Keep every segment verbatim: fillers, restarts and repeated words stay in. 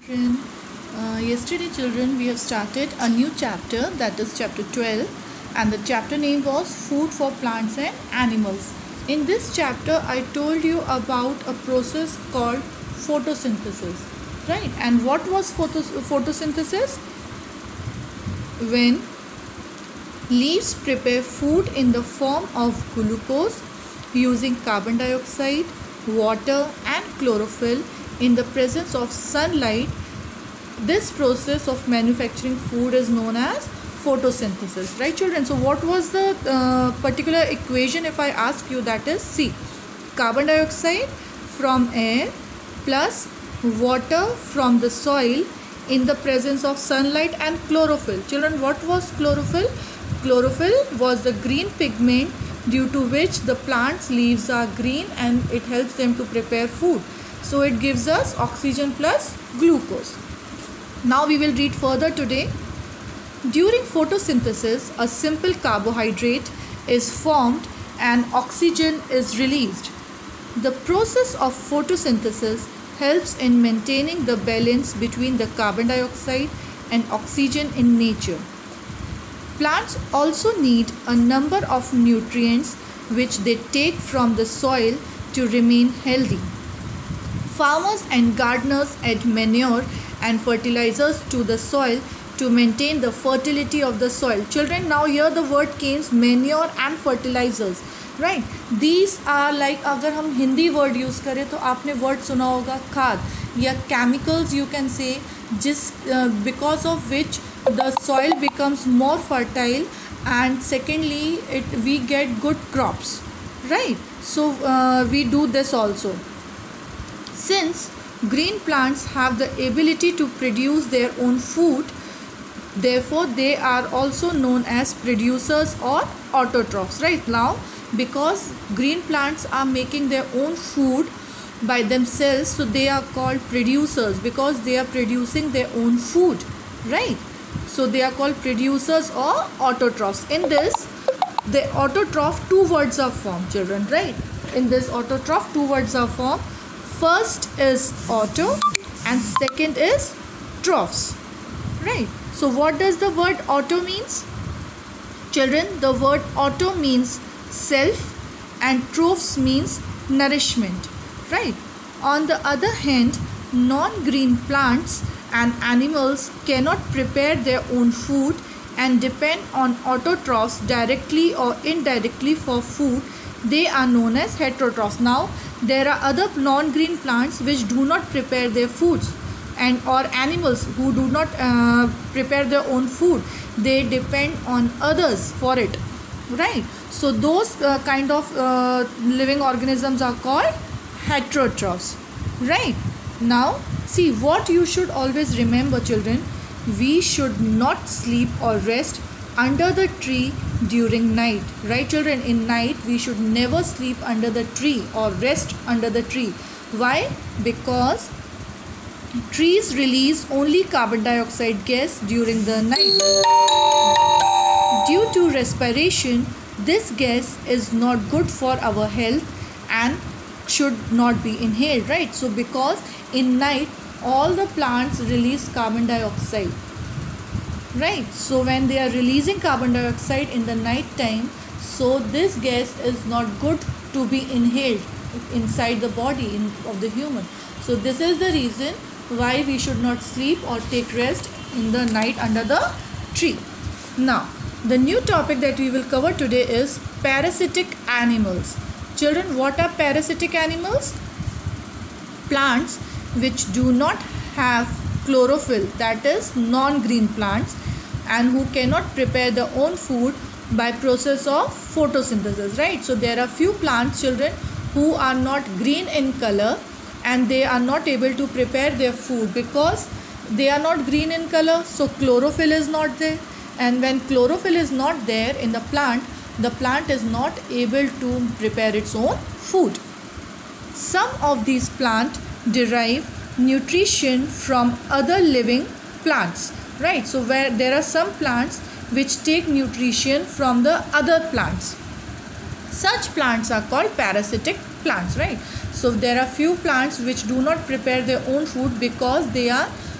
Children, uh, yesterday children we have started a new chapter, that is chapter twelve, and the chapter name was food for plants and animals. In this chapter I told you about a process called photosynthesis, right? And what was photos- photosynthesis? When leaves prepare food in the form of glucose using carbon dioxide, water and chlorophyll in the presence of sunlight. This process of manufacturing food is known as photosynthesis, right children? So what was the uh, particular equation? If I ask you, that is, see, carbon dioxide from air plus water from the soil in the presence of sunlight and chlorophyll. Children, what was chlorophyll? Chlorophyll was the green pigment due to which the plant's leaves are green and it helps them to prepare food. So it gives us oxygen plus glucose. Now we will read further today. During photosynthesis, a simple carbohydrate is formed and oxygen is released. The process of photosynthesis helps in maintaining the balance between the carbon dioxide and oxygen in nature. Plants also need a number of nutrients which they take from the soil to remain healthy. Farmers and gardeners add manure and fertilizers to the soil to maintain the fertility of the soil. Children, now here the word came manure and fertilizers, right? These are like, अगर हम Hindi word use करें तो आपने word सुना होगा खाद या chemicals you can say, जिस uh, because of which the soil becomes more fertile and secondly it we get good crops, right? So uh, we do this also. Since green plants have the ability to produce their own food, therefore they are also known as producers or autotrophs, right? Now because green plants are making their own food by themselves, so they are called producers because they are producing their own food, right? So they are called producers or autotrophs. In this, the autotroph, two words are formed, children, right? In this autotroph, two words are formed. First is auto and second is trophs, right? So what does the word auto means? Children, the word auto means self and trophs means nourishment, right? On the other hand, non-green plants and animals cannot prepare their own food and depend on autotrophs directly or indirectly for food. They are known as heterotrophs. Now there are other non-green plants which do not prepare their foods, and or animals who do not uh, prepare their own food. They depend on others for it, right? So those uh, kind of uh, living organisms are called heterotrophs, right? Now see, what you should always remember, children, we should not sleep or rest under the tree during night, right children? In night we should never sleep under the tree or rest under the tree. Why? Because trees release only carbon dioxide gas during the night. Due to respiration, this gas is not good for our health and should not be inhaled, right? So because in night all the plants release carbon dioxide, right? So when they are releasing carbon dioxide in the night time, so this gas is not good to be inhaled inside the body in, of the human. So this is the reason why we should not sleep or take rest in the night under the tree. Now the new topic that we will cover today is parasitic animals. Children, what are parasitic animals? Plants which do not have chlorophyll, that is non-green plants, and who cannot prepare their own food by process of photosynthesis, right? So there are few plants, children, who are not green in color and they are not able to prepare their food because they are not green in color, so chlorophyll is not there, and when chlorophyll is not there in the plant, the plant is not able to prepare its own food. Some of these plants derive nutrition from other living plants, right? So where there are some plants which take nutrition from the other plants. Such plants are called parasitic plants, right? So there are few plants which do not prepare their own food because they are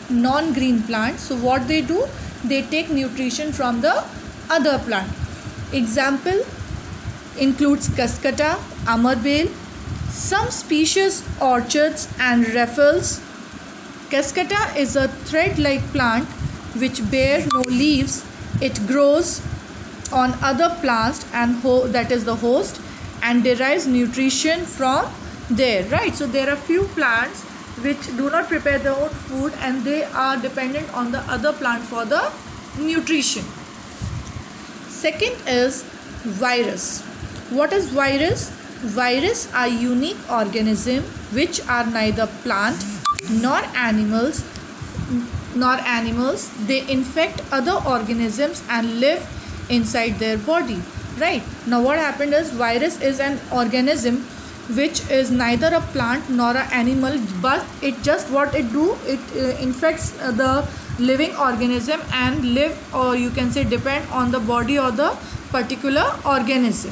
non-green plants. So what they do, they take nutrition from the other plant. Example includes Cuscuta, Amarbale, some species orchids and raffles. Cuscuta is a thread-like plant which bears no leaves. It grows on other plants and ho- that is the host, and derives nutrition from there, right? So there are few plants which do not prepare their own food and they are dependent on the other plant for the nutrition. Second is virus. What is virus? Virus are unique organisms which are neither plant nor animals nor animals. They infect other organisms and live inside their body, right? Now what happened is, virus is an organism which is neither a plant nor an animal, but it just what it do, it uh, infects uh, the living organism and live, or you can say depend on the body or the particular organism.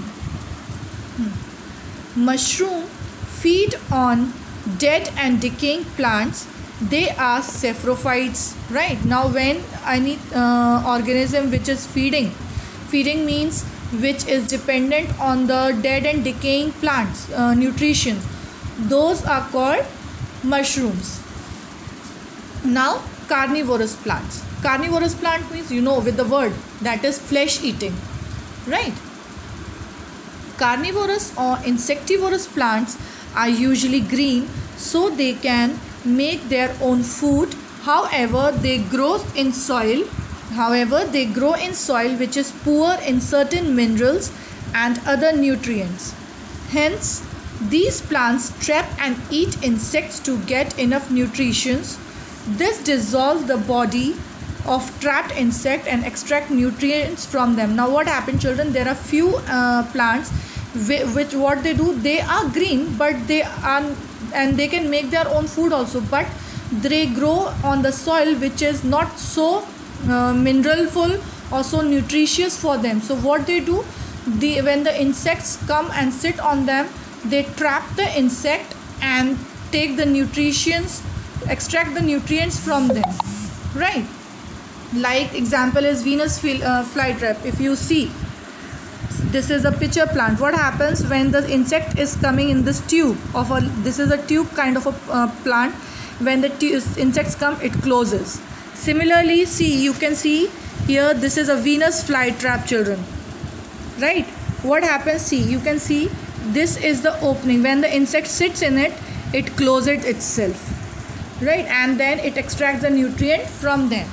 hmm. Mushroom feed on dead and decaying plants. They are saprophytes, right? Now when any uh, organism which is feeding feeding means which is dependent on the dead and decaying plants uh, nutrition, those are called mushrooms. Now carnivorous plants. Carnivorous plant means, you know with the word, that is flesh eating, right? Carnivorous or insectivorous plants are usually green, so they can make their own food. However, they grow in soil However, they grow in soil which is poor in certain minerals and other nutrients. Hence, these plants trap and eat insects to get enough nutrition. This dissolves the body of trapped insect and extract nutrients from them. Now what happened, children? There are few uh, plants which what they do, they are green, but they are, and they can make their own food also, but they grow on the soil which is not so Uh, mineralful or so nutritious for them. So what they do, the when the insects come and sit on them, they trap the insect and take the nutrients, extract the nutrients from them, right? Like example is Venus fly, uh, flytrap. If you see, this is a pitcher plant. What happens when the insect is coming in this tube of a, this is a tube kind of a uh, plant. When the tu- insects come, it closes. Similarly, see, you can see here, this is a Venus flytrap, children, right? What happens, see, you can see this is the opening. When the insect sits in it, it closes itself, right? And then it extracts the nutrient from them.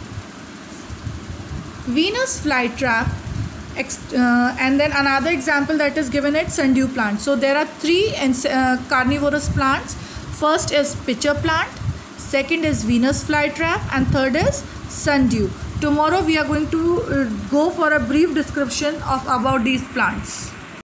Venus flytrap, uh, and then another example that is given at sundew plant. So there are three uh, carnivorous plants. First is pitcher plant, second is Venus flytrap, and third is sundew. Tomorrow we are going to uh, go for a brief description of about these plants.